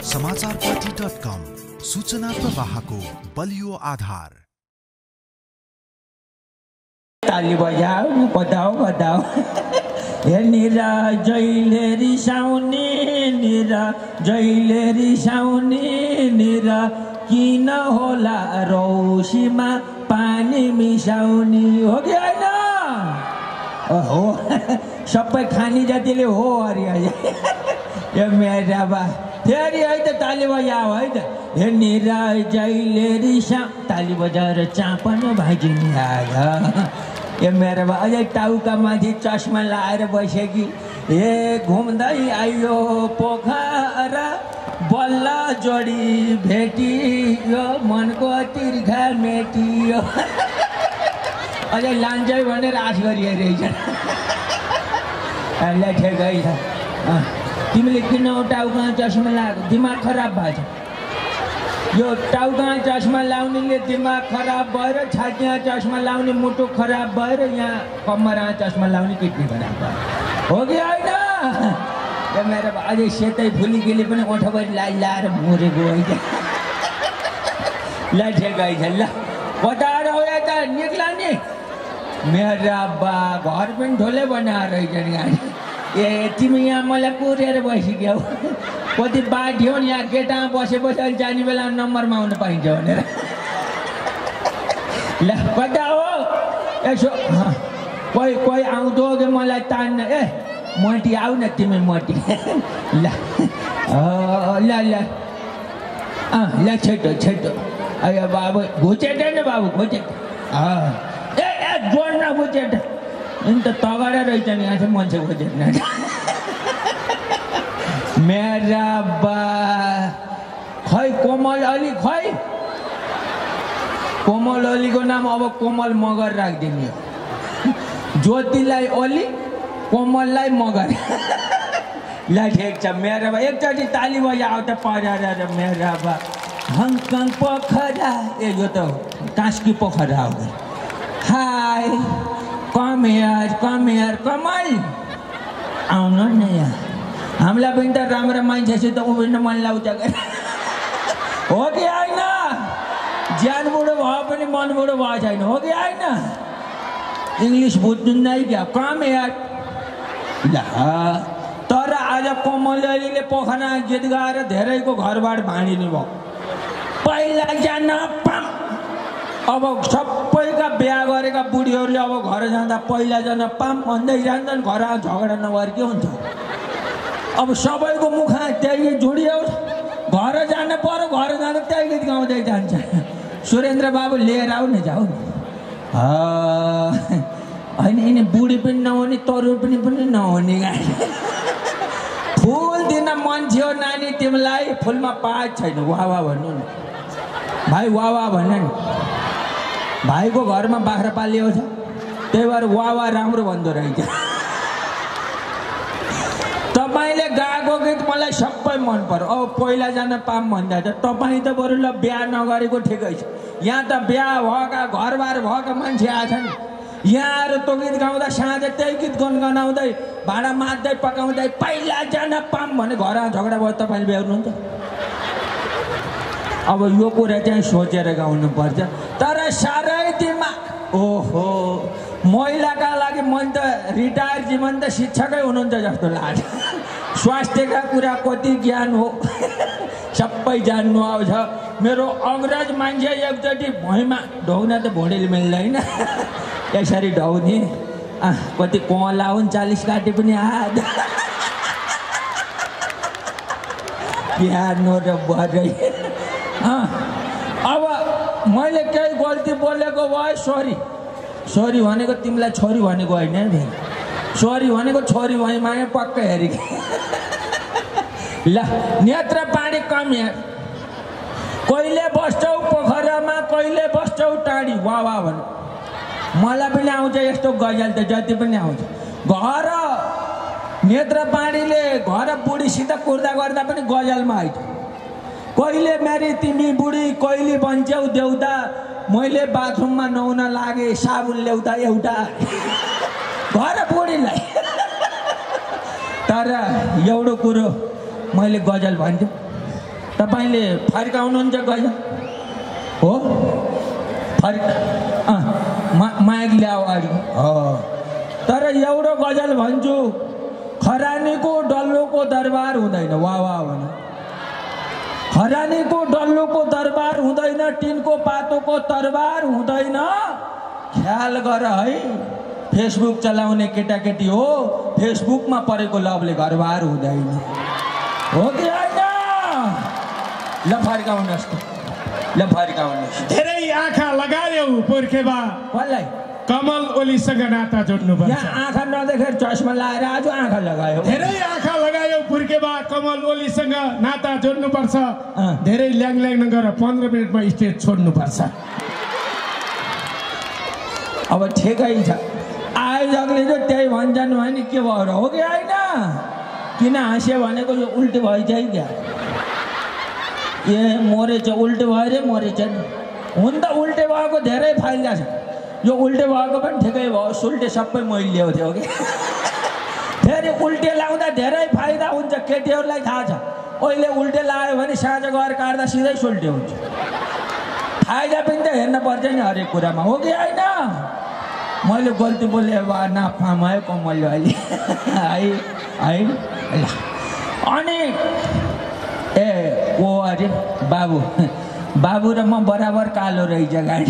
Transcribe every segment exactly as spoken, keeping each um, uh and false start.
समाचारपाटी dot कम सूचना प्रवाहको बलियो आधार। ताली बजाऊ बजाऊ बजाऊ हे निरा जैले रिसाउने निरा जैले रिसाउने निरा किन होला रौसीमा पानी मिसाउने हो कि होइन? हो सबै खानी जातिले हो अरे यो मेरा बा फेरि है त ताली बजाऊ है त हे निरा जैले रिसा ताली बजाएर चापन भाइजिनी आयो ए मेरो बा अझै टाउका माथि चस्मा लाएर बसेकी हे घुम्दै आयो पोखरा बल्ल जोडी भेटियो मनको तिर्खा मेटियो अझै लान्छै भनेर आश गरिरहेछ। ल ठेकै छ तिमीले किन टाउका चस्मा लगाएको? दिमाग खराब भएको छ। यो टाउका चस्मा लाउनेले दिमाग खराब भएर, छातीमा चस्मा लाउने मुटु खराब भएर, यहाँ कम्मरमा चस्मा लाउने किडनी खराब भयो हो कि होइन? यो मेरो अझै सेतै फुलीकेले पनि ओठभरि लाइ लाएर मरेको होइन। ल ठेकै छ ल बताएर हो त निक्ला नि मेरा बा घर पनि ठुलै बनाएर रहेछ नि गाडी। ए तिमी यहाँ मलाई कुरेर बसिक्यौ कति बाठ्यो नि यहाँ केटामा बसे बसे अहिले जाने बेला नम्बरमा आउनु पाइन्छ भनेर। ल कता हो यसो कोही कोही आउँदो कि मलाई तान्न ए मोटी आऊ न तिमी मोटी। ल ल ल अँ ल छिटो छिटो अयो बाबु घुचेट न बाबु घुचेट ए ए जोड्न घुचेट अनि त तगडा रहेछ नि यहाँ चाहिँ मान्छे घुचेट न मेरा बा खै कोमल अली खै कोमल अलीको नाम अब कोमल मगर राखिदिने हो। ज्योतिलाई अली कोमललाई मगर। ल ठिक छ मेरा बा एकचोटि ताली बजाऊ त परेर मेरा बा हङकङ पोखरा ए यो त कास्की पोखरा हो। Hi come here come here Kamal आउनु न यहाँ हामीलाई पनि त राम्रो मान्छेसित उभिन मन लाउँछ हो कि होइन? ज्यान बुढो भयो पनि मन बुढो भयो छैन हो कि होइन? इङ्ग्लिस बुझ्नु नै क्या कम हियर ल। तर आज कोमलले पोखरा गीत गाएर धेरैको घरबाट भाँडिनु भयो। पहिला जान पाम अब सबैका बिहा गरेका बुढीहरूले अब घर जाँदा पहिला जान पाम भन्दै जान्छन्। घर झगडा नभएर के हुन्छ? अब सबैको मुखमा त्यही जोडियो घर जानु पर्यो घर जाँदा त्यही गीत गाउँदै जान्छ। सुरेन्द्र बाबु लिएर आऊ न जाऊ होइन यिनी बुढी पनि नहुने तरुण पनि पनि नहुने गाडी फुल दिन मन थियो नानी तिमीलाई फुलमा पात छैन वा वा भन्नु न भाइ वा वा भन्न नि। भाइको घरमा बाख्रा पालिएको छ त्यही भएर वा वा राम्रो भन्दो रहेछ। तपाईँले गाएको गीत मलाई सबै मन पर्यो। अब पहिला जान पाम भन्दा त तपाईँ त बरु ल बिहा नगरेको ठिकै छ। यहाँ त बिहा भएका घरबार भएका मान्छे आएछन् यहाँ आएर त्यो गीत गाउँदा साँझ त्यही गीत गनगनाउँदै भाँडा माझ्दै पकाउँदै पहिला जान पाम भने घरमा झगडा भयो तपाईँले ब्याउनुहुन्छ। अब यो कुरा चाहिँ सोचेर गाउनु पर्छ। तर साह्रै दिमाग ओहो महिलाका लागि मैले त रिटायर जीवन त शिक्षकै हुनुहुन्छ जस्तो लाग्छ। स्वास्थ्यका कुरा कति ज्ञान हो सबै जान्नु आउँछ। मेरो अङ्ग्रेज मान्छे एकचोटि भुइँमा ढौना त भोडेले मिल्दैन यसरी ढौने कति कोला हुन् चालिस काटे पनि हात प्यानो र बरै। अब मैले केही गल्ती बोलेको भए सरी सरी भनेको तिमीलाई छोरी भनेको होइन नि सरी भनेको छोरी भए माने पक्कै हेरी ल नेत्र पानी कम यहाँ कहिले बस्छौ पोखरामा कहिले बस्छौ टाढी वा वा भन्नु मलाई पनि आउँछ यस्तो गजल त जति पनि आउँछ। घर नेत्र पानीले घर बुढीसित कुर्दा गर्दा पनि गजलमा आइज कहिले मेरी तिमी बुढी कहिले बन्छौ देउता मैले बाथरुममा नुहाउन लागे साबुन ल्याउँदा एउटा घर बुढीलाई। तर एउटा कुरो मैले गजल भन्छु तपाईले फर्काउनुहुन्छ गजल हो फर्क माइक ल्याऊ अगाडि तर एउटा गजल भन्छु खरानीको डल्लोको दरबार हुँदैन वाह वाह भन खरानीको डल्लोको दरबार हुँदैन टिनको पातोको तरबार हुँदैन ख्याल गर है फेसबुक चलाउने केटाकेटी हो फेसबुकमा परेको लभले घरबार हुँदैन हो कि होइन ल फर्काउनुहोस् ल फर्काउनुहोस् धेरै आँखा लगायौ पुर्खेबा कसलाई कमल ओलीसँग नाता जोड्नुपर्छ यहाँ आँखा नदेखेर चस्मा लगाएर आज आँखा लगायो धेरै आँखा लगायौ पुर्खेबा कमल ओलीसँग नाता जोड्नुपर्छ धेरै ल्याङ ल्याङ नगर पन्ध्र मिनटमा स्टेज छोड्नुपर्छ अब ठिकै छ आयोजकले चाहिँ त्यही भन्छन् भने के भयो हो कि होइन किन हाँस्यो भनेको यो उल्टी भइसक्यो क्या ए मरेछ उल्टे भयो रे मरेछ नि हुन त उल्टे भएको धेरै फाइदा छ यो उल्टे भएको पनि ठिकै भयो सुल्टे सबै मैले ल्याउँथ्यो कि फेरि उल्टे लाउँदा धेरै फाइदा हुन्छ केटीहरूलाई थाहा छ अहिले उल्टे लायो भने साँझ गएर काट्दा सिधै सुल्टे हुन्छ फाइदा पनि त हेर्न पर्छ नि हरेक कुरामा हो कि होइन मैले गल्ती बोले वा नाफामायो कमलले अहिले है है ल अनि ए ओ अरे बाबु बाबु र म बराबर कालो रहेछ गाडी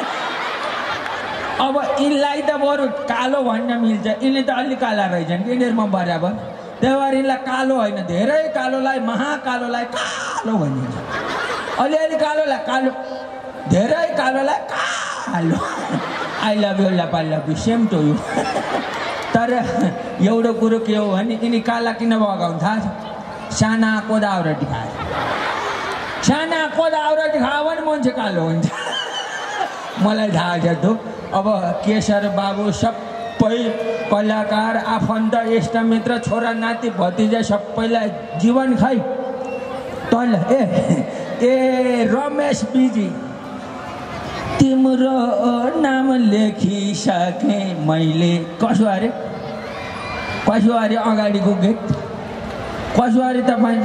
अब यिनलाई त बरु कालो भन्न मिल्छ यिनले त अलि काला रहेछन् यिनीहरूमा बराबर त्यही भएर यिनलाई कालो होइन धेरै कालोलाई महाकालोलाई कालो भनिन्छ अलिअलि कालोलाई कालो धेरै कालोलाई कालो I love you love I love you same to you तर एउटा कुरो के हो भने यिनी काला किन बगाउनु थाहा छ साना कोदाउरटी खायो साना कोदाउरटी खायो भने मान्छे कालो हुन्छ मलाई थाहा छ त अब केशर बाबु सबै कलाकार आफन्त इष्टमित्र छोरा नाति भतिजा सबैलाई जीवन खै तल ए ए रमेश बिजी तिम्रो नाम लेखिसके मैले कसो अरे कसो अरे अगाडिको गेट कसो अरे तपाईँ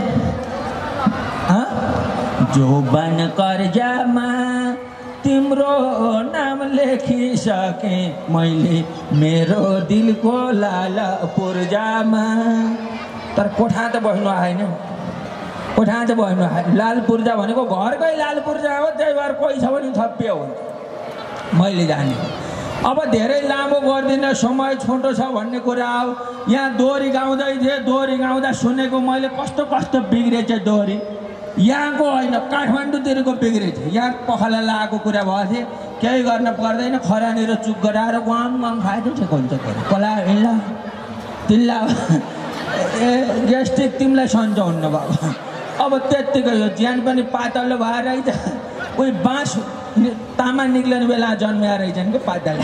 जोबन कर्जामा तिम्रो नाम लेखिसके मैले मेरो दिलको लाल पूर्जामा तर कोठा त बस्नु आएन कोठा त बस्नु आएन लाल पूर्जा भनेको घरकै लाल पूर्जा हो त्यही भएर कोही छ भने थपियो हुन्छ मैले जाने अब धेरै लामो गर्दिनँ समय छोटो छ भन्ने कुरा हो यहाँ दोहोरी गाउँदै थिएँ दोहोरी गाउँदा सुनेको मैले कस्तो कस्तो बिग्रेछ दोहोरी यहाँको होइन काठमाडौँतिरको बिग्रेछ यहाँ पखाला लगाएको कुरा भएको थियो केही गर्न पर्दैन खरानीर चुक गराएर गाम गाम खाएको ठिक हुन्छ कला हिँड्ला तिल्ला ए गेस्ट्रिक तिमीलाई सन्चो हुन्न बाबा अब त्यत्तिकै हो ज्यान पनि पातलो भएर रहेछ उही बाँस तामा निक्लिने बेला जन्मिया रहेछन् कि पातला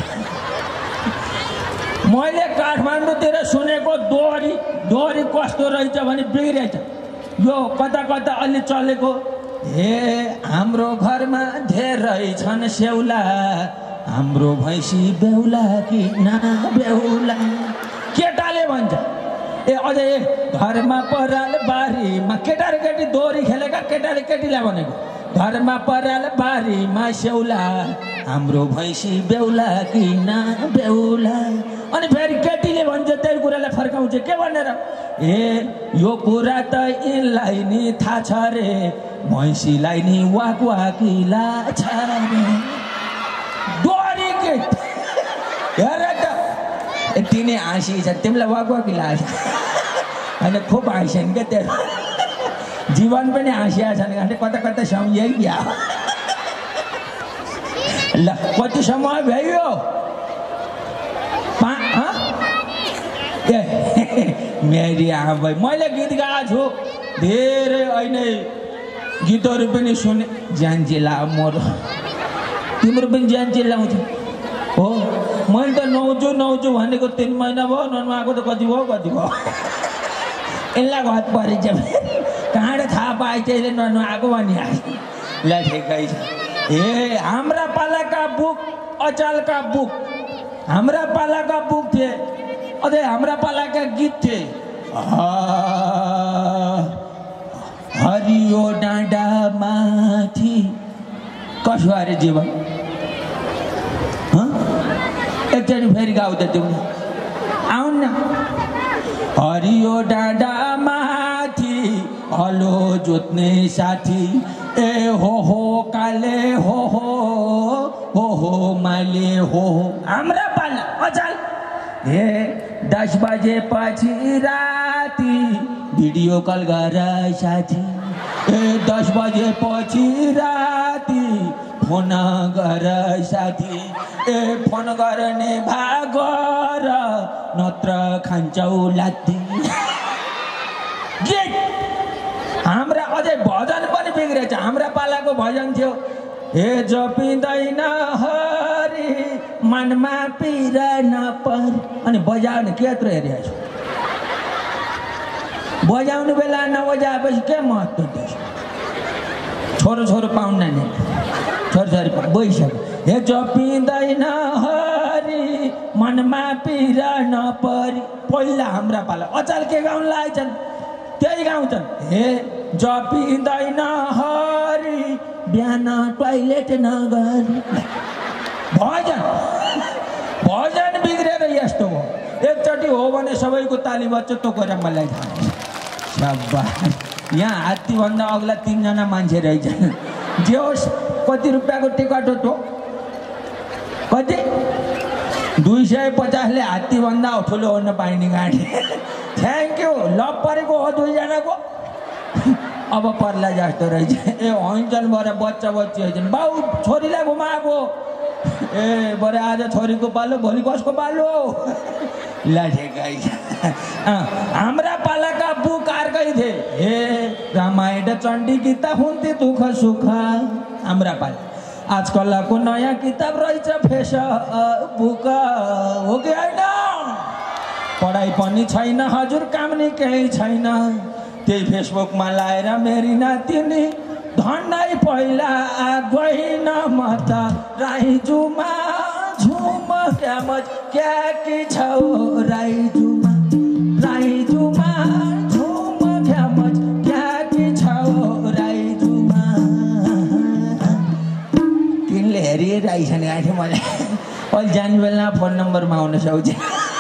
मैले काठमाडौँतिर सुनेको दोहोरी दोहोरी कस्तो रहेछ भने बिग्रेछ यो कता कता अलि चलेको हे हाम्रो घरमा धेरै छन् स्याउला हाम्रो भैँसी बेहुला कि ना बेहुला केटाले भन्छ ए अझै घरमा पराल बारीमा केटा र केटी दोहोरी खेलेका केटाले केटीलाई भनेको घरमा पराल बारीमा स्याउला हाम्रो भैँसी बेहुला कि ना बेहुला अनि फेरि केटीले भन्छ त्यही कुरालाई फर्काउँछ के भनेर ए यो कुरा त यिनलाई नि थाहा छ रे भैँसीलाई नि वाक वाकिला छ रे दोहोरी केट हेर त ए तिनी हाँसी छ तिमीलाई वाक वाकिला होइन खुब हाँस्छन् क्या त्यो जीवन पनि हाँसिया छन् भने कता कता सम्झै क्या ल कति समय भयो ए मेरी आमा मैले गीत गाएको छु धेरै अहिले गीतहरू पनि सुने ज्यान चिल्ला मरो तिम्रो पनि ज्यान चिल्लाउँछ हो मैले त नुहाउँछु नुहाउँछु भनेको तिन महिना भयो नुहाएको त कति भयो कति भयो यसलाई घत परेछ कहाँबाट थाहा पाए त्यसले ननुहाएको भनिहाल्छ ल ठिकै छ ए हाम्रा पालाका बुक अचालका बुक हाम्रा पालाका बुक थिए अझै हाम्रा पालाका गीत थिए हरियो डाँडा जीवन एकचोटि फेरि गाउ त तिमीले आउन न हरियो डाँडा माथि हलो जोत्ने साथी ए हो हो काले हो हो हो हो माले हो हाम्रा पाला अचल हे दस बजे पछि राति भिडियो कल गर साथी ए दस बजे पछि राति फोन गर साथी ए फोन गर्ने भागर नत्र खान्छौ लात्ती हाम्रा अझै भजन पनि बिग्रेछ हाम्रा पालाको भजन थियो हे जपिँदैन हरि मनमा पिर नपर अनि बजाउने केत्रो हेरिरहेको छु बजाउने बेला नबजाएपछि के महत्त्व दिन्छ छोरो छोरो पाउन्न नि छोरी छोरी गइसक्यो हे जपिँदैन हरि मनमा पिर नपरी पहिला हाम्रा पाला अचाल के गाउन लागेछन् त्यही गाउँछन् हे जपिँदैन हरि बिहान टोइलेट नगरी भजन भजन बिग्रेर यस्तो हो एकचोटि हो भने सबैको ताली बज्छ तो गएर मलाई थाहा छ यहाँ हात्तीभन्दा अग्ला तिनजना मान्छे रहेछन् जे होस् कति रुपियाँको टिकट हो त कति दुई सय पचासले हात्तीभन्दा ठुलो हुन पाइने गाडी थ्याङ्क यू लभ परेको हो दुईजनाको अब पर्ला जस्तो रहेछ ए हैन्छन् बरे बच्चा बच्ची हैछन् बाउ छोरीलाई घुमाएको ए बरे आज छोरीको पालो भोलि कसको पालो लाठेकै हाम्रा पालाका बुक अर्कै थिए हे रामायण चण्डी गीता हुन्थे दुःख सुख हाम्रा पाला आजकलको नयाँ किताब रहेछ फेस बुक हो कि होइन पढाइ पनि छैन हजुर काम नि केही छैन त्यही फेसबुकमा लाएर मेरी नातिनी धन्नै पहिला गइन म त राईजुमा झुम क्यामज क्या कि छौ राईजुमा राईजुमा झुम क्यामज क्या कि छौ राईजुमा तिनले हेरिरहेछन् गाँठी मलाई अहिले जाने बेला फोन नम्बरमा आउन सक्छ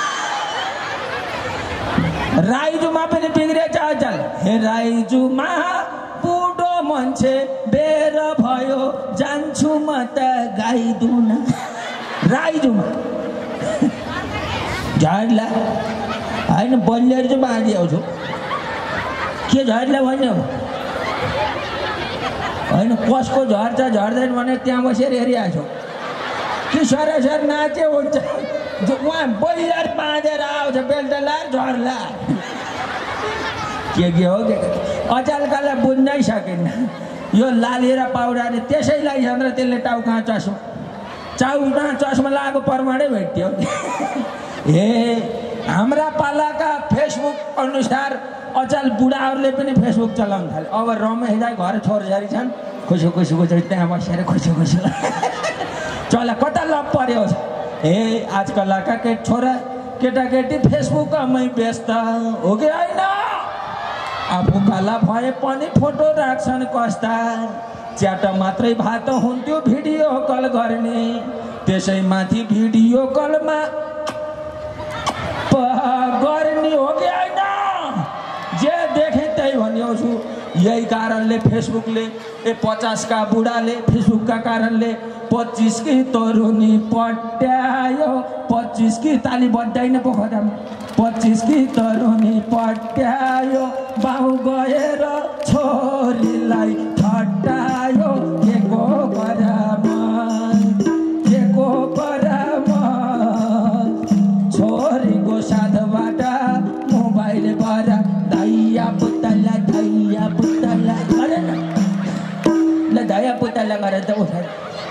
राईजुमा पनि बिग्रेछ अचल हे राईजुमा बुढो मान्छे बेर भयो जान्छु म त गाइदुन राईजुमा झर्ला होइन बलिएर चाहिँ बाँधी आउँछु के झर्ला भन्यो होइन कसको झर्छ झर्दैन भने त्यहाँ बसेर हेरिरहेको छु कि सरासर नाचे हुन्छ उहाँ बलिएर बाँधेर आउँछ बेल्ट लाएर झर्ला के के हो के अचालकालाई बुझ्नै सकेन यो लाली र पाउडाले त्यसैलाई झन् त्यसले टाउका चस्मा चाउमा चस्मा लगाएको परमाणै भेट्यो हे हाम्रा पालाका फेसबुक अनुसार अचाल बुढाहरूले पनि फेसबुक चलाउन थाले अब रमेश दाइ घर छोरछोरी छन् खुसी खुसी खुसी त्यहाँ बसेर खुसी खुसी चला कता लप पर्यो हे आजकलका के छोरा केटाकेटी फेसबुकमै व्यस्त हो कि होइन आफू काला भए पनि फोटो राख्छन् कस्ता च्याट मात्रै भात हुन्थ्यो भिडियो कल गर्ने त्यसैमाथि भिडियो कलमा गर्ने हो कि होइन जे देखेँ त्यही भनिआउँछु यही कारणले फेसबुकले ए पचासका बुढाले फेसबुकका कारणले पच्चिस की तरुनी पट्यायो पच्चिस की ताली बढ्दैन पोखरामा पच्चिस की तरुनी पट्यायो बाउ गएर छोरीलाई ठट्टायो के को परामा के को परामा छोरीको साथबाट मोबाइलबाट दैया पुतला दैया पुतला गरे न ल दैया पुतला गरेर त उठाए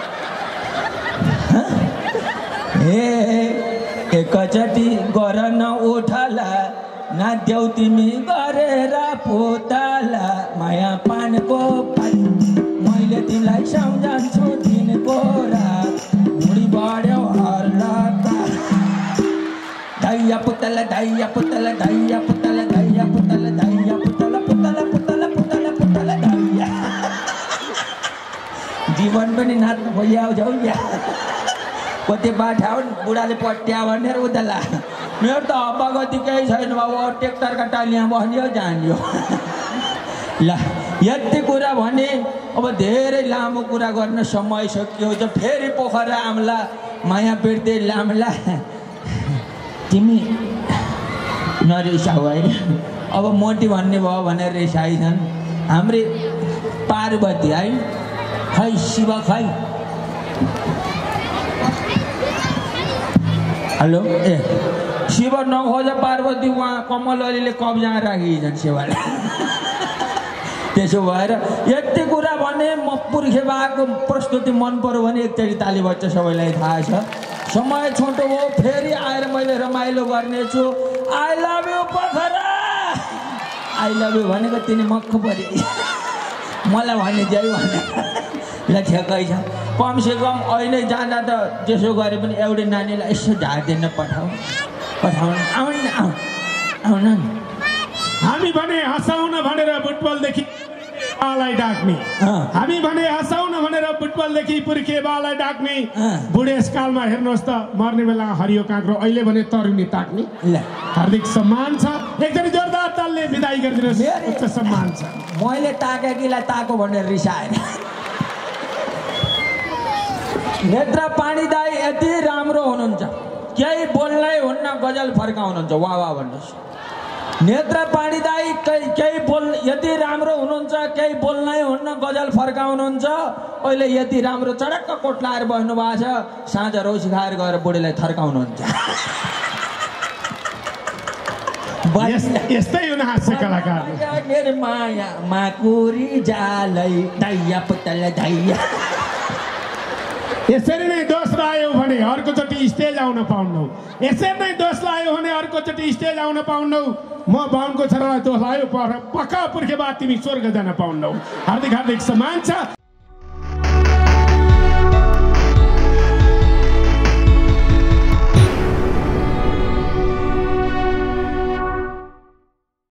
हे एकचोटि गर न उठला नाध्यौ तिमी गरेर पोतला माया पानको पानी मैले तिमीलाई सम्झन्छु दिनको रात मुडी बढ्यो हल्लाका दैया पुतला दैया पुतला दैया पुतला दैया पुतला दैया पुतला पुतला पुतला पुतला पुतला दैया जीवन पनि नाच्नु भइआउ जाऊ या कति बाठा हो बुढाले पट्या भनेर उता मेरो त अब्बागति केही छैन बाबु ट्र्याक्टरका टालिया बस्यो जान्यो ल यति कुरा भने अब धेरै लामो कुरा गर्न समय सकियो फेरि पोखरा आम्ला माया पिर्दै लाम्ला तिमी नरिसाऊ होइन अब मोटी भन्ने भयो भनेर रिसाइछन् हाम्री पार्वती है खै शिव खै हेलो ए शिव नखोज पार्वती उहाँ कमलले कब्जा राखिछन् शिवलाई त्यसो भएर यति कुरा भने म पुर्खे बाको प्रस्तुति मन पर्यो भने एकचोटि ताली बज्छ सबैलाई थाहा छ समय छोटो हो फेरि आएर मैले रमाइलो गर्नेछु I love you Pokhara I love you भनेको तिनी मक्ख परे मलाई भने जाइ भने ल ठेकै छ कमसे कम अहिले जाँदा त त्यसो गरे पनि एउटै नानीलाई यसो झार्दैन पठाउ पठाउनु आउनु आउन हामी भने हँसाउन भनेर फुटबलदेखि बालाई डाक्ने हामी भने हँसाउन भनेर फुटबलदेखि पुर्खे बालाई डाक्ने बुढेसकालमा हेर्नुहोस् त मर्ने बेला हरियो काँक्रो अहिले भने तरुनी ताक्ने हार्दिक सम्मान छ एकजना जोरदार तालले बिदाई गरिदिनुहोस् उच्च सम्मान छ मैले ताकेकीलाई ताको भनेर रिसाएन नेत्र पानी दाई यति राम्रो हुनुहुन्छ केही बोल्नै हुन्न गजल फर्काउनुहुन्छ वाह वाह भन्नुहोस् नेत्र पानी दाई केही बोल यति राम्रो हुनुहुन्छ केही बोल्नै हुन्न गजल फर्काउनुहुन्छ अहिले यति राम्रो चडक्क कोट्लाएर बस्नु भएको छ साँझ रौसी खाएर गएर बुढीलाई थर्काउनुहुन्छ यस्तै हुन हास्य कलाकार मेरो माया माकुरी जालै दैया पुतल दैया यसरी नै दोष लाग्यो भने अर्कोचोटि स्टेज आउन पाउन्नौ यसरी नै दोष लाग्यो भने अर्कोचोटि स्टेज आउन पाउन्नौ म बाहुनको छोरालाई दोष लाग्यो पक्का पुर्खे बा तिमी स्वर्ग जान पाउन्नौ हार्दिक हार्दिक सम्मान छ।